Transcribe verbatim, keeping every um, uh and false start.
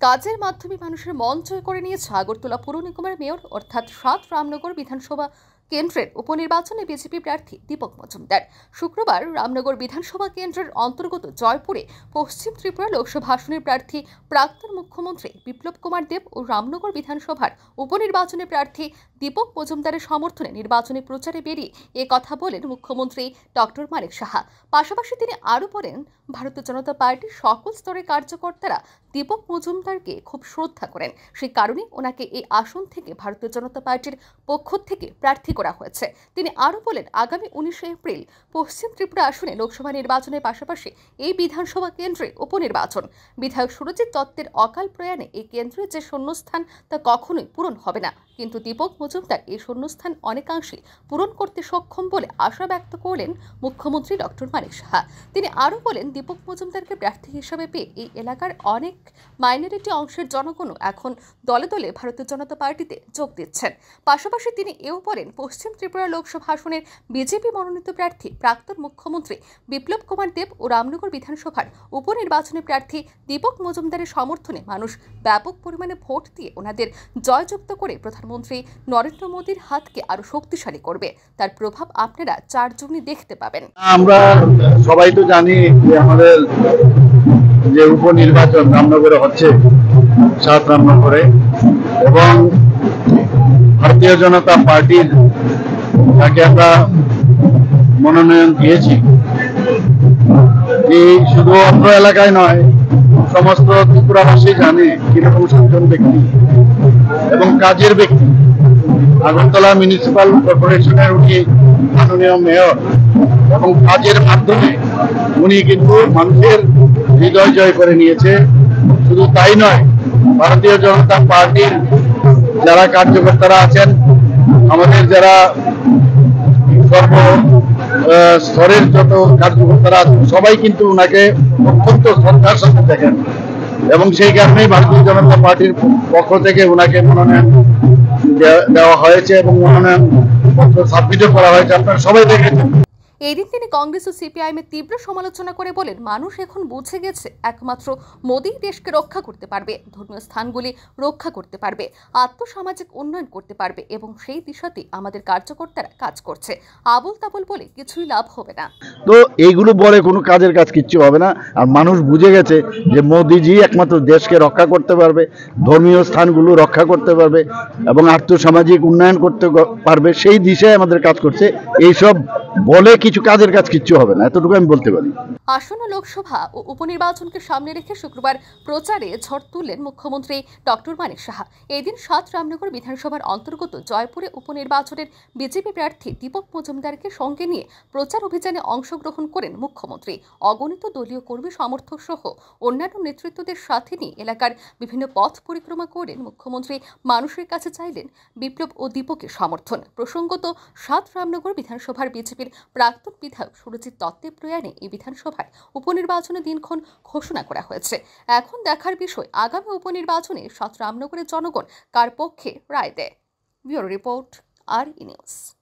কাজের মাধ্যমে মানুষের মন জয় করে নিয়েছে আগরতলা পুর নিগমের মেয়র অর্থাৎ সাত রামনগর বিধানসভা কেন্দ্রের উপনির্বাচনে বিজেপি প্রার্থী দীপক মজুমদার। শুক্রবার রামনগর বিধানসভা কেন্দ্রের অন্তর্গত জয়পুরে পশ্চিম ত্রিপুরা লোকসভা আসনের প্রার্থী প্রাক্তন মুখ্যমন্ত্রী বিপ্লব কুমার দেব ও রামনগর বিধানসভার উপনির্বাচনে প্রার্থী দীপক মজুমদারের সমর্থনে নির্বাচনী প্রচারে বেরিয়ে এ কথা বলেন মুখ্যমন্ত্রী ডক্টর মানিক সাহা। পাশাপাশি তিনি আরও বলেন, ভারতীয় জনতা পার্টির সকল স্তরের কার্যকর্তারা দীপক মজুমদারকে খুব শ্রদ্ধা করেন, সেই কারণে ওনাকে এই আসন থেকে ভারতীয় জনতা পার্টির পক্ষ থেকে প্রার্থী করা হয়েছে। তিনি আরও বলেন, আগামী উনিশে এপ্রিল পশ্চিম ত্রিপুরা আসনে লোকসভা নির্বাচনের পাশাপাশি এই বিধানসভা কেন্দ্রে উপনির্বাচন। বিধায়ক সুরজিৎ দত্তের অকাল প্রয়াণে এই কেন্দ্রের যে শূন্যস্থান তা কখনোই পূরণ হবে না, কিন্তু দীপক মজুমদার এই শূন্যস্থান অনেকাংশে পূরণ করতে সক্ষম বলে আশা ব্যক্ত করলেন মুখ্যমন্ত্রী ডক্টর মানিক সাহা। তিনি আরও বলেন, দীপক মজুমদারকে প্রার্থী হিসেবে পেয়ে এই এলাকার অনেক মাইনরিটি অংশের জনগণও এখন দলে দলে ভারতীয় জনতা পার্টিতে যোগ দিচ্ছেন। পাশাপাশি তিনি এও বলেন, পশ্চিম ত্রিপুরা লোকসভা আসনের বিজেপি মনোনীত প্রার্থী প্রাক্তন মুখ্যমন্ত্রী বিপ্লব কুমার দেব ও রামনগর বিধানসভার উপনির্বাচনী প্রার্থী দীপক মজুমদারের সমর্থনে মানুষ ব্যাপক পরিমাণে ভোট দিয়ে ওনাদের জয়যুক্ত করে প্রধানমন্ত্রী নরেন্দ্র মোদীর হাতকে আরো শক্তিশালী করবে। তার প্রভাব আপনারা চার জুনই দেখতে পাবেন। আমরা সবাই তো জানি যে আমাদের যে উপনির্বাচন রামনগরে হচ্ছে, সাত রামনগরে, এবং ভারতীয় জনতা পার্টির যাকে আমরা মনোনয়ন দিয়েছি, এই শুধু অত্র এলাকায় নয়, সমস্ত ত্রিপুরাবাসী জানে কিরকম সাতজন ব্যক্তি এবং কাজের ব্যক্তি। আগরতলা মিউনিসিপাল কর্পোরেশনের উনি মাননীয় মেয়র এবং কাজের মাধ্যমে উনি কিন্তু মানুষের হৃদয় জয় করে নিয়েছে। শুধু তাই নয়, ভারতীয় জনতা পার্টির যারা কার্যকর্তারা আছেন, আমাদের যারা সর্ব স্তরের যত কার্যকর্তারা আছেন, সবাই কিন্তু ওনাকে অত্যন্ত শ্রদ্ধার সাথে দেখেন এবং সেই কারণেই ভারতীয় জনতা পার্টির পক্ষ থেকে ওনাকে মনোনয়ন দেওয়া হয়েছে এবং মনোনয়ন পত্র সাবমিটও করা হয়েছে। আপনারা সবাই দেখেছেন। এই দিন তিনি কংগ্রেস ও সিপিআইএম এর তীব্র সমালোচনা করে বলেন, মানুষ এখন বুঝে গেছে একমাত্র মোদী দেশকে রক্ষা করতে পারবে, ধর্মীয় স্থানগুলি রক্ষা করতে পারবে, আর্থসামাজিক উন্নয়ন করতে পারবে এবং সেই দিশাতেই আমাদের কার্যকর্তারা কাজ করছে। আবল তাবল বলে কিছুই লাভ হবে না। তো এইগুলো বলে কোনো কাজের কাজ কিচ্ছু হবে না। আর মানুষ বুঝে গেছে যে মোদিজি একমাত্র দেশকে রক্ষা করতে পারবে, ধর্মীয় স্থানগুলো রক্ষা করতে পারবে এবং আর্থসামাজিক উন্নয়ন করতে পারবে, সেই দিশায় আমাদের কাজ করছে। এইসব বলে কিছু কাজের কাজ কিচ্ছু হবে না, এতটুকু আমি বলতে পারি। আসন্ন লোকসভা ও উপনির্বাচনকে সামনে রেখে শুক্রবার প্রচারে ঝড় তুললেন মুখ্যমন্ত্রী ডক্টর মানিক সাহা। এদিন সাত রামনগর বিধানসভার অন্তর্গত জয়পুরে উপনির্বাচনের বিজেপি প্রার্থী দীপক মজুমদারকে সঙ্গে নিয়ে প্রচার অভিযানে অংশগ্রহণ করেন মুখ্যমন্ত্রী। অগণিত দলীয় কর্মী সমর্থক সহ অন্যান্য নেতৃত্বদের সাথে নিয়ে এলাকার বিভিন্ন পথ পরিক্রমা করেন মুখ্যমন্ত্রী। মানুষের কাছে চাইলেন বিপ্লব ও দীপকের সমর্থন। প্রসঙ্গত, সাত রামনগর বিধানসভার বিজেপির প্রাক্তন বিধায়ক সুরজিৎ দত্তের প্রয়াণে এই বিধানসভায় উপনির্বাচনের দিনক্ষণ ঘোষণা করা হয়েছে। এখন দেখার বিষয়, আগামী উপনির্বাচনে সাত রামনগরের জনগণ কার পক্ষে রায় দেয়। ব্যুরো রিপোর্ট, আর ই নিউজ।